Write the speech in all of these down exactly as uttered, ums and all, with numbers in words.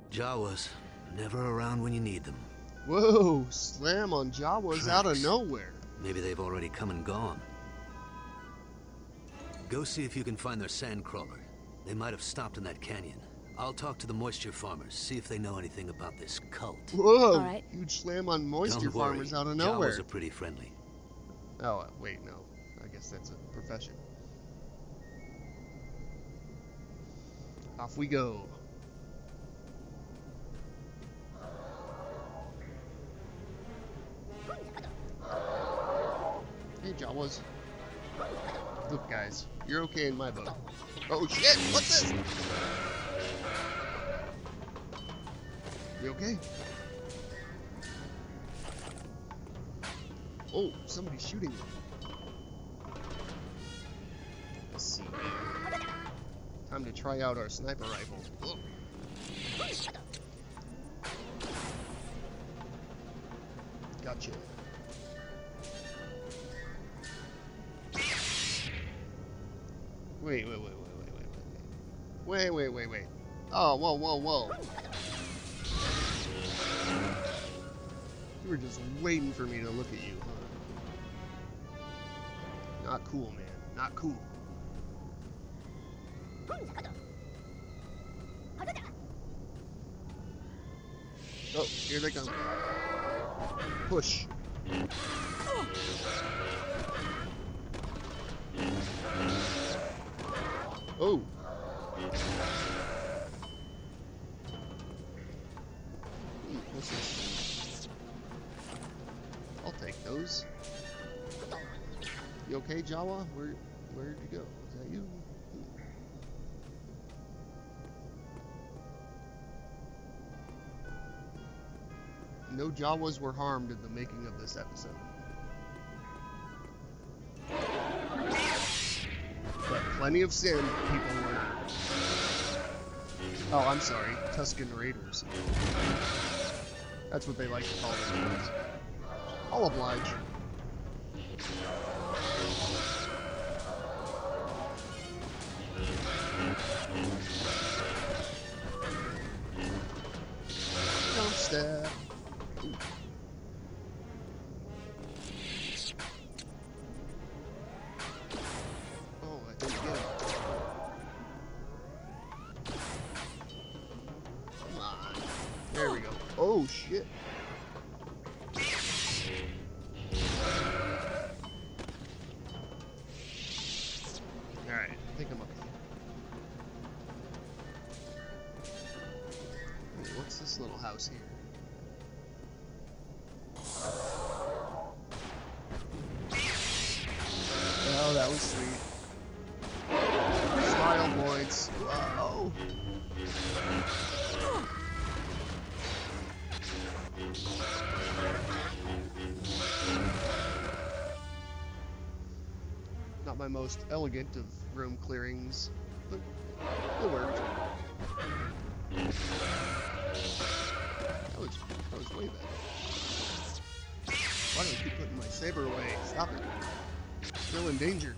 Jawas, never around when you need them. Whoa, slam on Jawas out of nowhere. Maybe they've already come and gone. Go see if you can find their sand crawler. They might have stopped in that canyon. I'll talk to the moisture farmers, see if they know anything about this cult. Whoa, All right. huge slam on moisture Don't worry, farmers out of nowhere. Jawas are pretty friendly. Oh, uh, wait, no. I guess that's a profession. Off we go. Hey, Jawas. Look, guys, you're okay in my book. Oh, shit! What's this? You okay? Oh, somebody's shooting me. Let's see. Time to try out our sniper rifle. Oh. Gotcha. Wait, wait, wait, wait, wait, wait, wait, wait, wait, wait, wait. Oh, whoa, whoa, whoa. You were just waiting for me to look at you, huh? Not cool, man. Not cool. Oh, here they come. Push. Oh. Ooh, what's this? I'll take those. You okay, Jawa? Where, where'd you go? Is that you? No Jawas were harmed in the making of this episode. But plenty of Sand people were. Oh, I'm sorry. Tusken Raiders. That's what they like to call themselves. I'll oblige. Don't stab. Ooh. Oh, I didn't get it. Come on. There we go. Oh, shit. Alright, I think I'm okay. Wait, what's this little house here? Oh, that was sweet. Smile points. Whoa. Not my most elegant of room clearings, but it worked. That was, that was way better. Why do I keep putting my saber away? Stop it. Still in danger.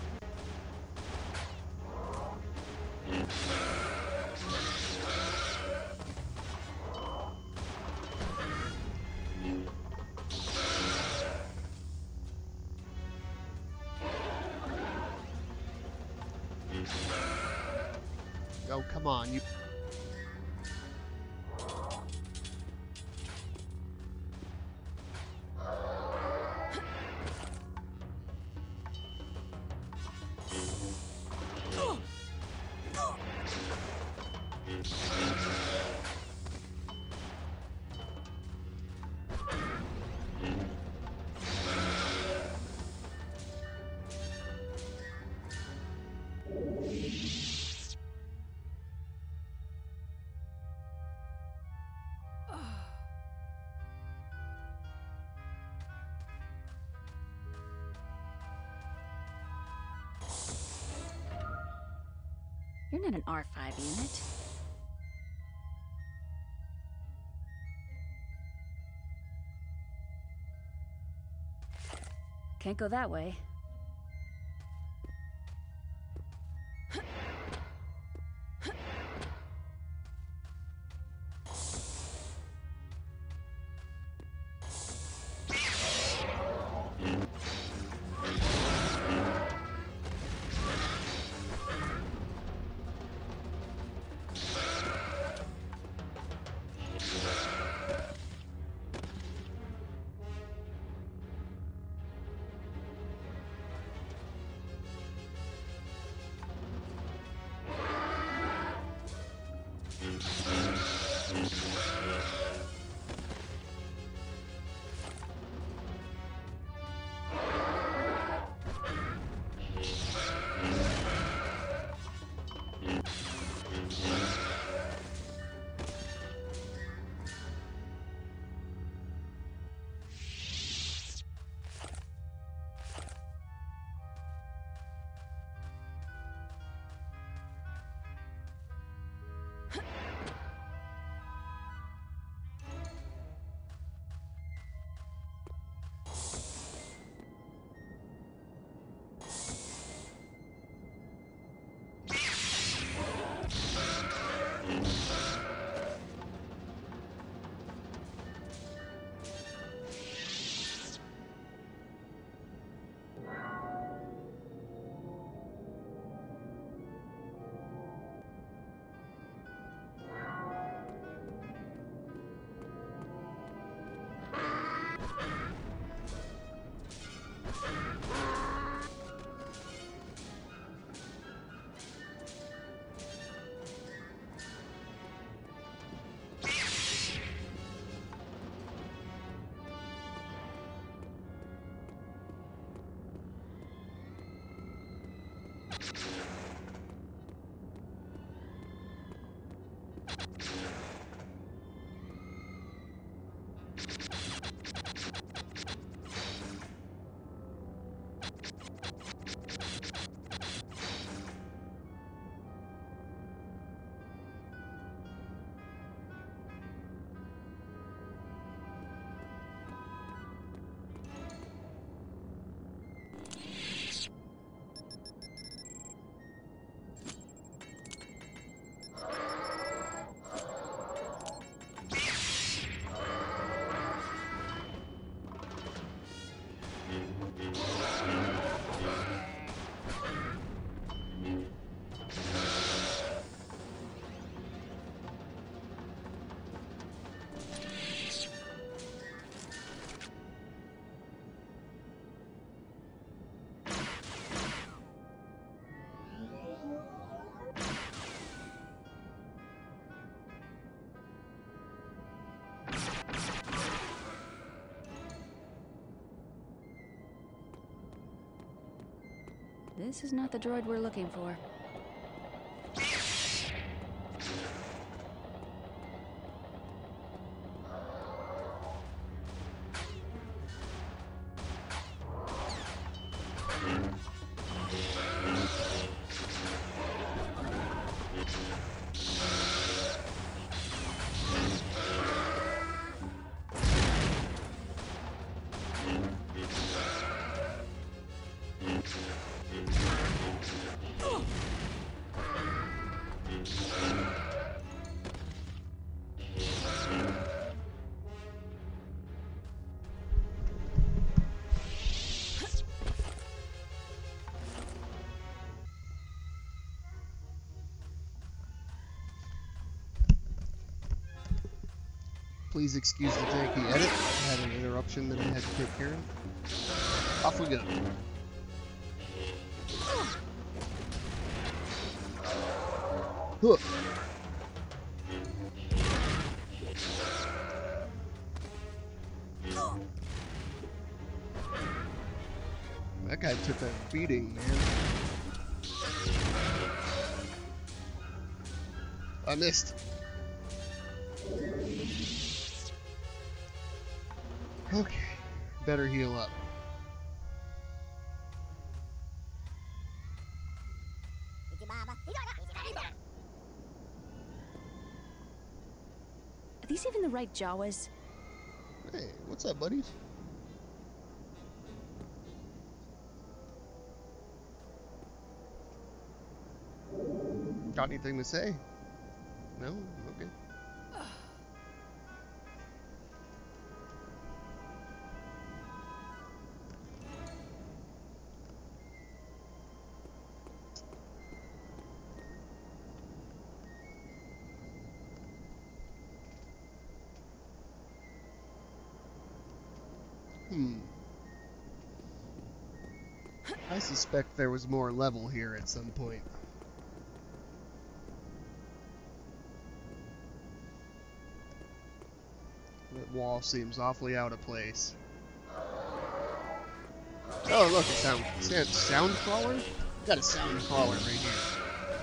Oh, come on, you... You're not an R five unit. Can't go that way. This is not the droid we're looking for. Please excuse the janky edit. I had an interruption that I had to take care of. Off we go. Huh. That guy took a beating, man. I missed. Okay, better heal up. Are these even the right Jawas? Hey, what's up, buddies? Got anything to say? No? Okay. Hmm. I suspect there was more level here at some point. That wall seems awfully out of place. Oh, look, a sound, sound, sound crawler? Got a sound crawler right here.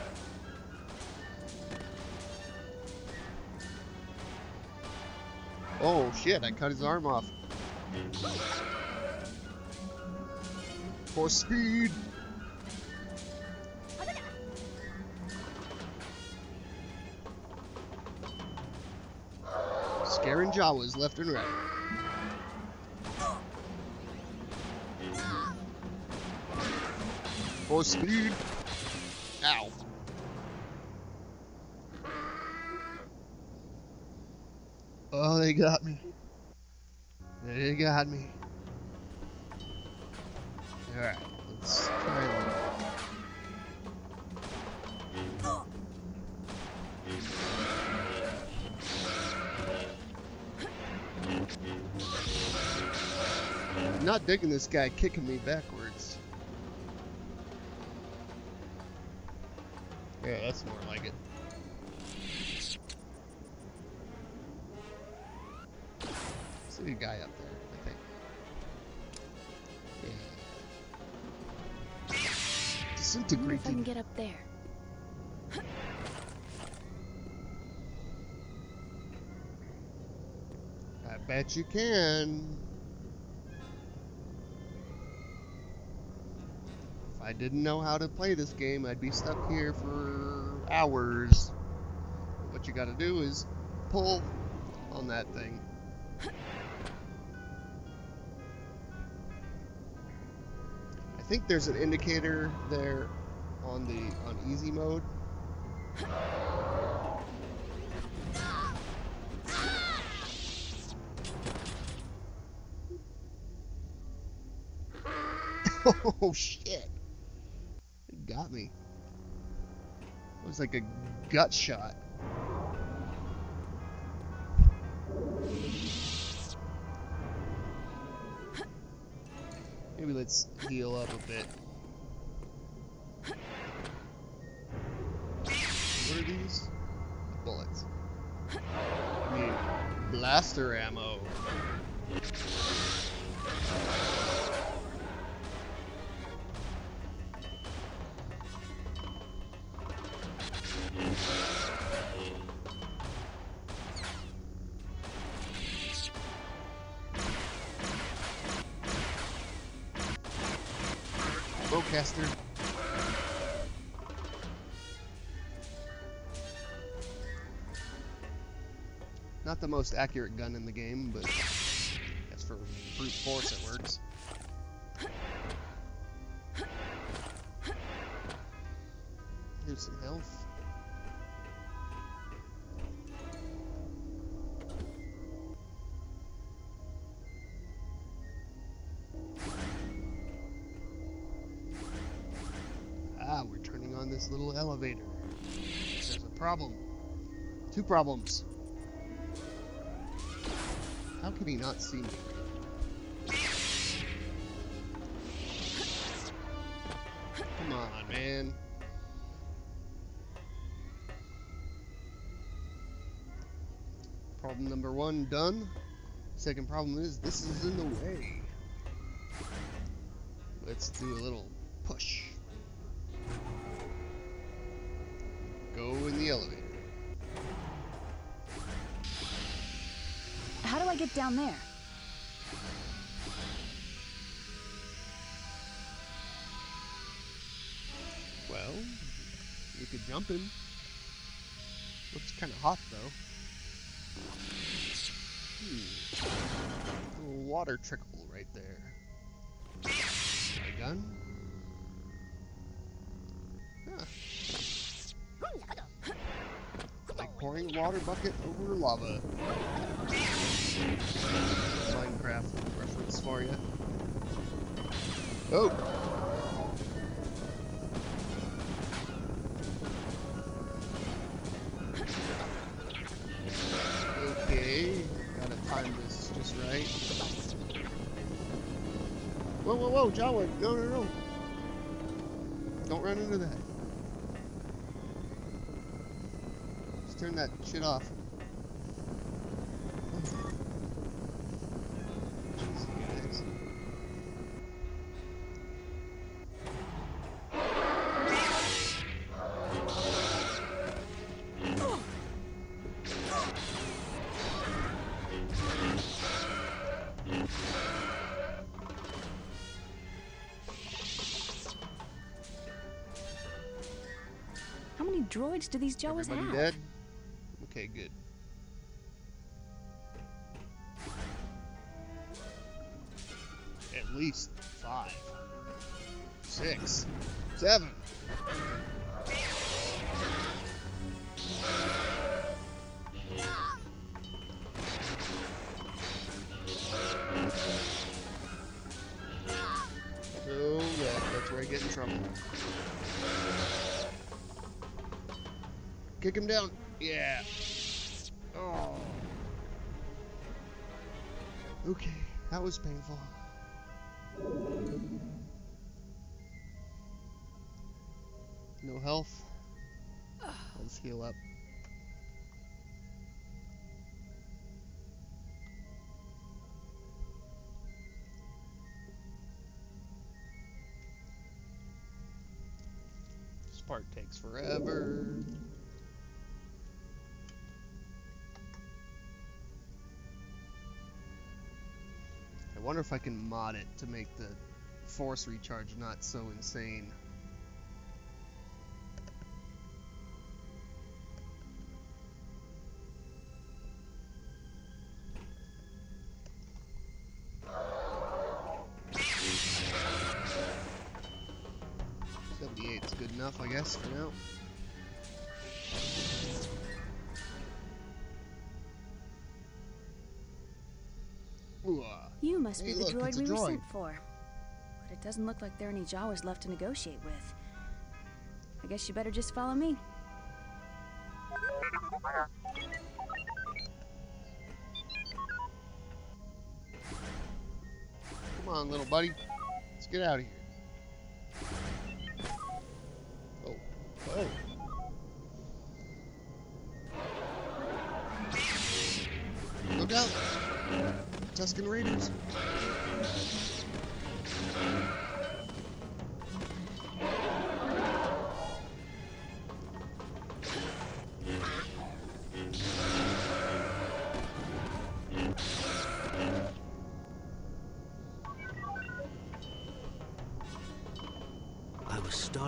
Oh shit, I cut his arm off. For speed! Scaring Jawas left and right. For speed! Ow. Oh, they got me. They got me. Alright, let's try that. I'm not digging this guy kicking me backwards. Yeah, that's more like it. See a guy up there, I think. Yeah. I wonder if Disintegrating. I can get up there. I bet you can. If I didn't know how to play this game, I'd be stuck here for hours. What you gotta do is pull on that thing. I think there's an indicator there on the on easy mode. Oh shit. It got me. It was like a gut shot. Maybe let's heal up a bit. What are these? Bullets. I mean, blaster ammo. Bowcaster. Not the most accurate gun in the game, but that's for brute force it works. Here's some health. Ah, we're turning on this little elevator. There's a problem. Two problems. How can he not see me? Come on, man. Problem number one done. Second problem is this is in the way. Let's do a little push. Go in the elevator. How do I get down there? Well, you could jump in. Looks kind of hot though. Hmm. A little water trickle right there. My gun? Huh. Like pouring a water bucket over lava. Minecraft reference for you. Oh! Okay, gotta time this just right. Whoa, whoa, whoa, Jawa! No, no, no! Don't run into that. Just turn that shit off. How many droids do these Jawas Everybody have? dead? Okay, good. At least five, six, seven. Oh, yeah, that's where I get in trouble. Kick him down. Yeah. Oh. Okay, that was painful. No health. Let's heal up. This part takes forever. I wonder if I can mod it to make the force recharge not so insane. seventy-eight is good enough, I guess, for now. Ooh, uh, You must Hey, be the look, droid it's a we were droid. sent for. But it doesn't look like there are any Jawas left to negotiate with. I guess you better just follow me. come on, little buddy. Let's get out of here. Oh. Oh. Look out! Tusken Raiders.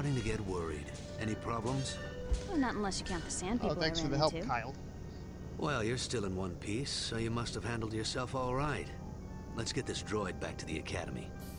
starting to get worried. Any problems? Well, not unless you count the sand people Oh, thanks I for ran the help, into. Kyle. Well, you're still in one piece, so you must have handled yourself all right. Let's get this droid back to the Academy.